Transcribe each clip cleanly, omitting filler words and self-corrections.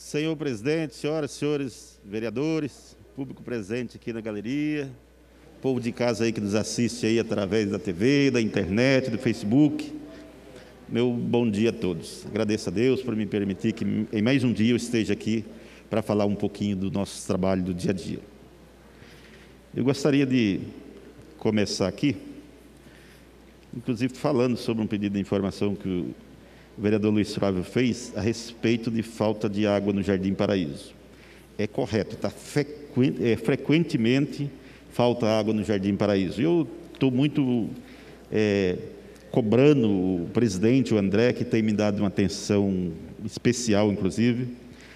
Senhor presidente, senhoras e senhores vereadores, público presente aqui na galeria, povo de casa aí que nos assiste aí através da TV, da internet, do Facebook, meu bom dia a todos. Agradeço a Deus por me permitir que em mais um dia eu esteja aqui para falar um pouquinho do nosso trabalho do dia a dia. Eu gostaria de começar aqui, inclusive falando sobre um pedido de informação que o vereador Luiz Flávio fez a respeito de falta de água no Jardim Paraíso. É correto, frequentemente falta água no Jardim Paraíso. Eu estou muito cobrando o presidente, o André, que tem me dado uma atenção especial, inclusive,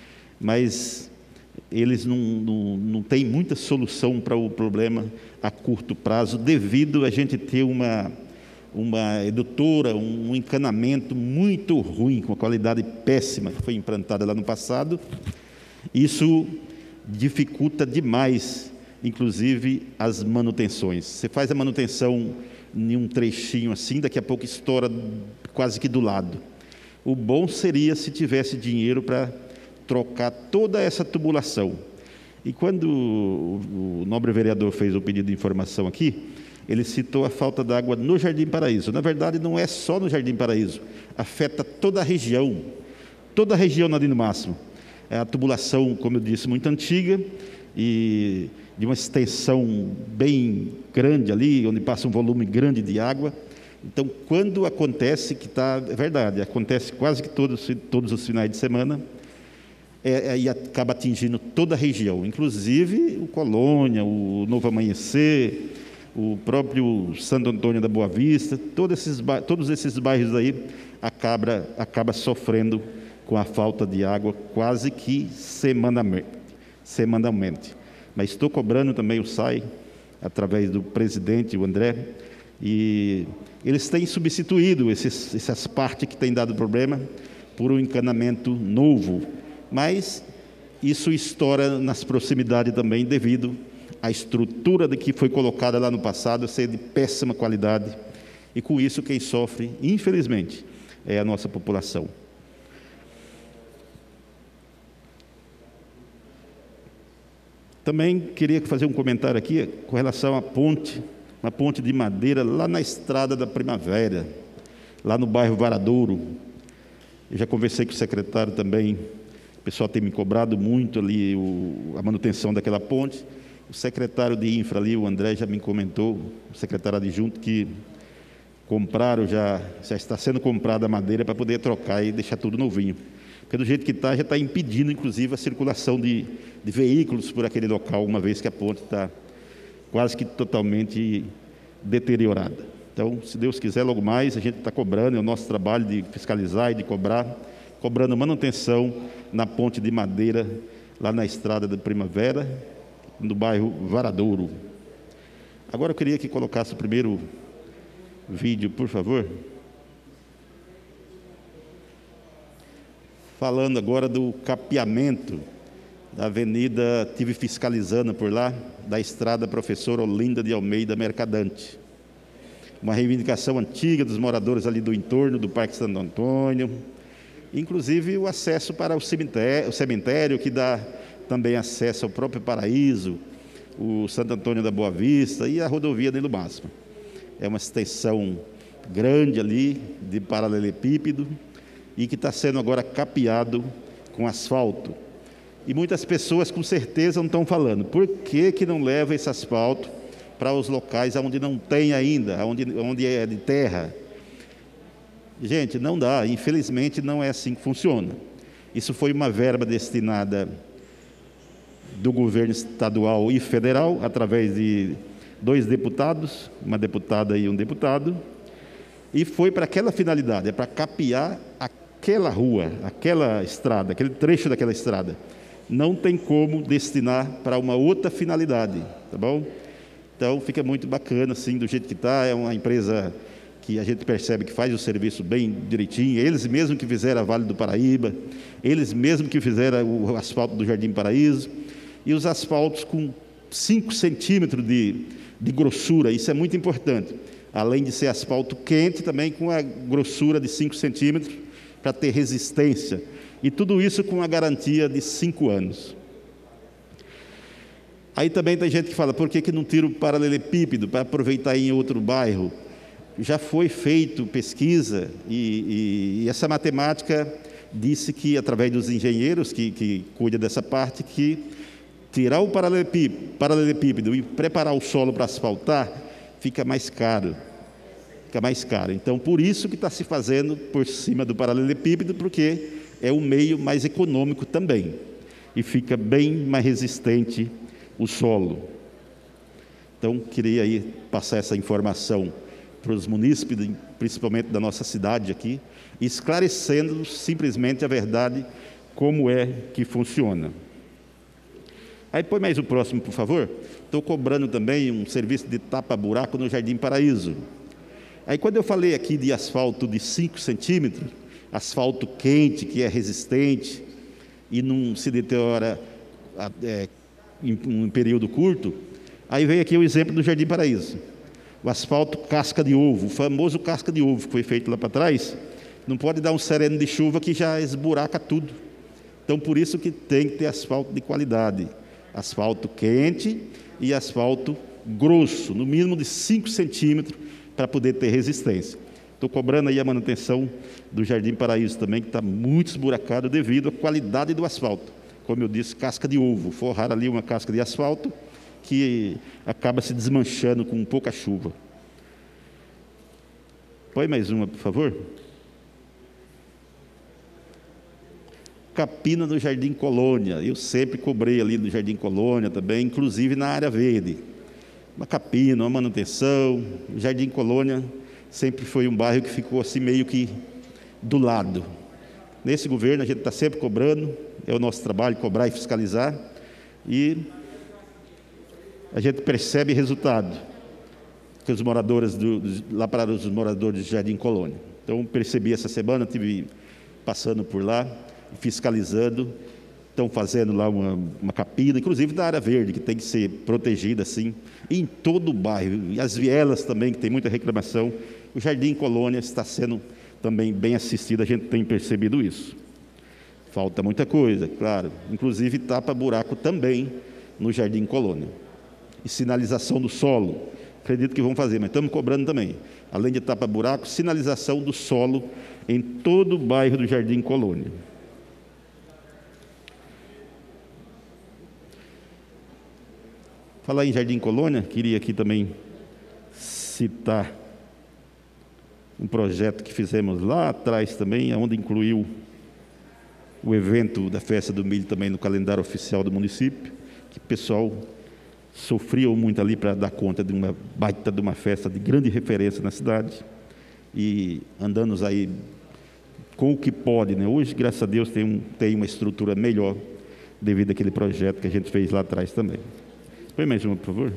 mas eles não têm muita solução para o problema a curto prazo, devido a gente ter uma edutora, um encanamento muito ruim, com uma qualidade péssima, que foi implantada lá no passado. Isso dificulta demais, inclusive, as manutenções. Você faz a manutenção em um trechinho assim, daqui a pouco estoura quase que do lado. O bom seria se tivesse dinheiro para trocar toda essa tubulação. E quando o nobre vereador fez o pedido de informação aqui, ele citou a falta d'água no Jardim Paraíso. Na verdade, não é só no Jardim Paraíso, afeta toda a região Nadino Máximo. É a tubulação, como eu disse, muito antiga e de uma extensão bem grande ali, onde passa um volume grande de água. Então, quando acontece, é verdade, acontece quase que todos os finais de semana, e acaba atingindo toda a região, inclusive o Colônia, o Novo Amanhecer, o próprio Santo Antônio da Boa Vista, todos esses bairros aí acaba sofrendo com a falta de água quase que semanalmente. Mas estou cobrando também o SAI, através do presidente, o André, e eles têm substituído essas partes que têm dado problema por um encanamento novo, mas isso estoura nas proximidades também devido à estrutura que foi colocada lá no passado ser de péssima qualidade, e com isso quem sofre, infelizmente, é a nossa população. Também queria fazer um comentário aqui com relação à ponte, uma ponte de madeira lá na Estrada da Primavera, lá no bairro Varadouro. Eu já conversei com o secretário também, o pessoal tem me cobrado muito ali a manutenção daquela ponte. O secretário de infra ali, o André, já me comentou, o secretário adjunto, que já está sendo comprada a madeira para poder trocar e deixar tudo novinho. Porque do jeito que está, já está impedindo, inclusive, a circulação de veículos por aquele local, uma vez que a ponte está quase que totalmente deteriorada. Então, se Deus quiser, logo mais, a gente está cobrando, é o nosso trabalho de fiscalizar e de cobrando manutenção na ponte de madeira, lá na Estrada da Primavera, no bairro Varadouro. Agora eu queria que colocasse o primeiro vídeo, por favor. Falando agora do capeamento da avenida, tive fiscalizando por lá, da estrada Professor Olinda de Almeida Mercadante. Uma reivindicação antiga dos moradores ali do entorno do Parque Santo Antônio, inclusive o acesso para o cemitério, que dá também acesso ao próprio Paraíso, o Santo Antônio da Boa Vista e a rodovia Nilo Máximo. É uma extensão grande ali, de paralelepípedo, e que está sendo agora capeado com asfalto. E muitas pessoas, com certeza, não estão falando, por que não leva esse asfalto para os locais onde não tem ainda, onde é de terra? Gente, não dá, infelizmente não é assim que funciona. Isso foi uma verba destinada do governo estadual e federal, através de 2 deputados, uma deputada e um deputado, e foi para aquela finalidade, é para capear aquela rua, aquela estrada, aquele trecho daquela estrada. Não tem como destinar para uma outra finalidade, tá bom? Então, fica muito bacana, assim, do jeito que está. É uma empresa que a gente percebe que faz o serviço bem direitinho, eles mesmos que fizeram a Vale do Paraíba, eles mesmos que fizeram o asfalto do Jardim Paraíso, e os asfaltos com 5 centímetros de grossura, isso é muito importante. Além de ser asfalto quente, também com a grossura de 5 centímetros, para ter resistência E tudo isso com a garantia de 5 anos. Aí também tem gente que fala, por que não tira o paralelepípedo para aproveitar em outro bairro? Já foi feito pesquisa e essa matemática disse que, através dos engenheiros que cuidam dessa parte, que tirar o paralelepípedo e preparar o solo para asfaltar fica mais caro. Então, por isso que está se fazendo por cima do paralelepípedo, porque é um meio mais econômico também e fica bem mais resistente o solo. Então, queria aí passar essa informação para os munícipes, principalmente da nossa cidade aqui, esclarecendo simplesmente a verdade, como é que funciona. Aí põe mais o próximo, por favor. Estou cobrando também um serviço de tapa-buraco no Jardim Paraíso. Aí quando eu falei aqui de asfalto de 5 centímetros, asfalto quente, que é resistente e não se deteriora em um período curto, aí veio aqui o exemplo do Jardim Paraíso. O asfalto casca de ovo, o famoso casca de ovo que foi feito lá para trás, não pode dar um sereno de chuva que já esburaca tudo. Então, por isso que tem que ter asfalto de qualidade. Asfalto quente e asfalto grosso, no mínimo de 5 centímetros, para poder ter resistência. Estou cobrando aí a manutenção do Jardim Paraíso também, que está muito esburacado devido à qualidade do asfalto. Como eu disse, casca de ovo, forrar ali uma casca de asfalto que acaba se desmanchando com pouca chuva. Põe mais uma, por favor. Capina no Jardim Colônia, eu sempre cobrei ali no Jardim Colônia também, inclusive na área verde. Uma capina, uma manutenção. O Jardim Colônia sempre foi um bairro que ficou assim meio que do lado. Nesse governo a gente está sempre cobrando, é o nosso trabalho cobrar e fiscalizar, e a gente percebe resultado que os moradores lá para os moradores do Jardim Colônia. Então percebi essa semana, estive passando por lá, fiscalizando, estão fazendo lá uma capina, inclusive da área verde, que tem que ser protegida assim, em todo o bairro, e as vielas também, que tem muita reclamação. O Jardim Colônia está sendo também bem assistido, a gente tem percebido isso. Falta muita coisa, claro, inclusive tapa-buraco também no Jardim Colônia. E sinalização do solo, acredito que vão fazer, mas estamos cobrando também. Além de tapa-buraco, sinalização do solo em todo o bairro do Jardim Colônia. Falar em Jardim Colônia, queria aqui também citar um projeto que fizemos lá atrás também, onde incluiu o evento da Festa do Milho também no calendário oficial do município, que o pessoal sofriam muito ali para dar conta de uma baita de uma festa de grande referência na cidade, e andamos aí com o que pode, né? Hoje, graças a Deus, tem uma estrutura melhor devido àquele projeto que a gente fez lá atrás também. Põe mais uma, por favor.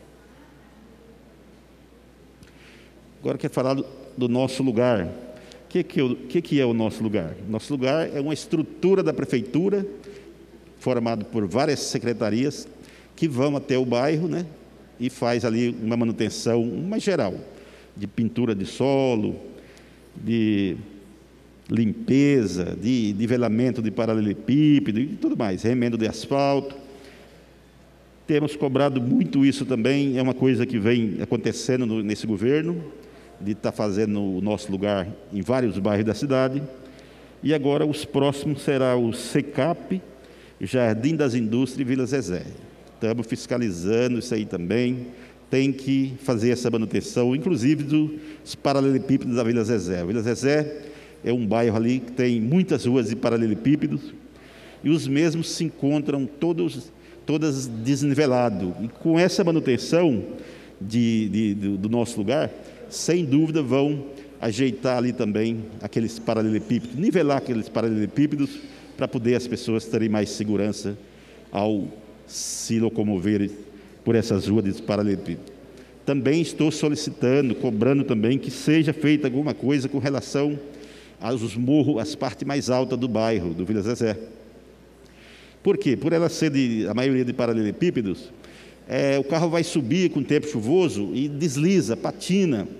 Agora quero falar do nosso lugar. O que é o nosso lugar? Nosso lugar é uma estrutura da prefeitura, formado por várias secretarias, que vão até o bairro, né, e faz ali uma manutenção, uma geral, de pintura de solo, de limpeza, de nivelamento de paralelepípedo e tudo mais, remendo de asfalto. Temos cobrado muito isso também, é uma coisa que vem acontecendo nesse governo, de estar fazendo o nosso lugar em vários bairros da cidade. E agora os próximos será o SECAP, Jardim das Indústrias e Vila Zezé. Estamos fiscalizando isso aí também, tem que fazer essa manutenção, inclusive dos paralelepípedos da Vila Zezé. A Vila Zezé é um bairro ali que tem muitas ruas de paralelepípedos, e os mesmos se encontram todas desnivelados. E com essa manutenção do nosso lugar, sem dúvida vão ajeitar ali também aqueles paralelepípedos, nivelar aqueles paralelepípedos, para poder as pessoas terem mais segurança ao se locomoverem por essas ruas de paralelepípedos. Também estou solicitando, cobrando também, que seja feita alguma coisa com relação aos morros, as partes mais altas do bairro, do Vila Zezé. Por quê? Por ela ser a maioria de paralelepípedos, o carro vai subir com o tempo chuvoso e desliza, patina,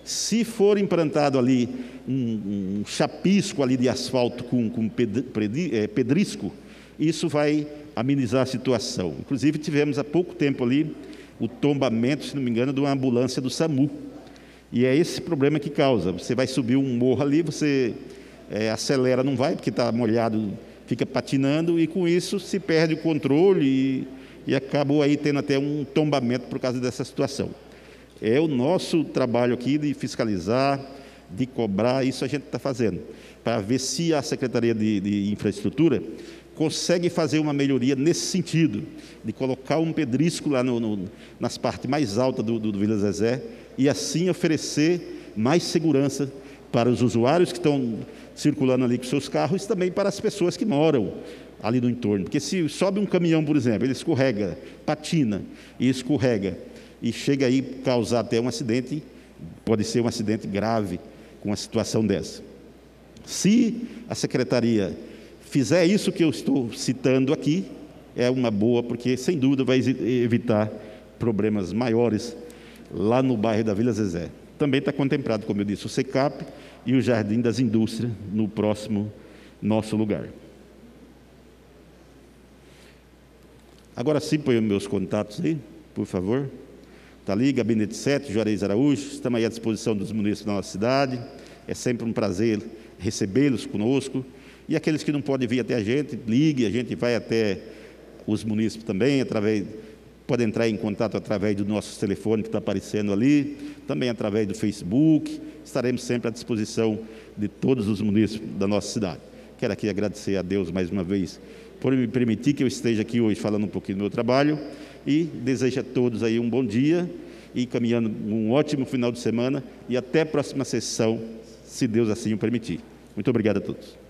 Se for implantado ali um chapisco ali de asfalto com pedrisco, isso vai amenizar a situação. Inclusive, tivemos há pouco tempo ali o tombamento, se não me engano, de uma ambulância do SAMU. E é esse problema que causa. Você vai subir um morro ali, você acelera, não vai, porque está molhado, fica patinando, e com isso se perde o controle e acabou aí tendo até um tombamento por causa dessa situação. É o nosso trabalho aqui de fiscalizar, de cobrar, isso a gente está fazendo, para ver se a Secretaria de Infraestrutura consegue fazer uma melhoria nesse sentido, de colocar um pedrisco lá nas partes mais altas do Vila Zezé, e assim oferecer mais segurança para os usuários que estão circulando ali com seus carros e também para as pessoas que moram ali no entorno. Porque se sobe um caminhão, por exemplo, ele escorrega, patina e escorrega, e chega aí a causar até um acidente, pode ser um acidente grave com uma situação dessa. Se a Secretaria fizer isso que eu estou citando aqui, é uma boa, porque sem dúvida vai evitar problemas maiores lá no bairro da Vila Zezé. Também está contemplado, como eu disse, o SECAP e o Jardim das Indústrias no próximo nosso lugar. Agora sim, põe os meus contatos aí, por favor. Está ali, Gabinete 7, Juarez Araújo, estamos aí à disposição dos munícipes da nossa cidade. É sempre um prazer recebê-los conosco. E aqueles que não podem vir até a gente, ligue, a gente vai até os munícipes também, pode entrar em contato através do nosso telefone que está aparecendo ali, também através do Facebook. Estaremos sempre à disposição de todos os munícipes da nossa cidade. Quero aqui agradecer a Deus mais uma vez por me permitir que eu esteja aqui hoje falando um pouquinho do meu trabalho, e desejo a todos aí um bom dia e caminhando um ótimo final de semana, e até a próxima sessão, se Deus assim o permitir. Muito obrigado a todos.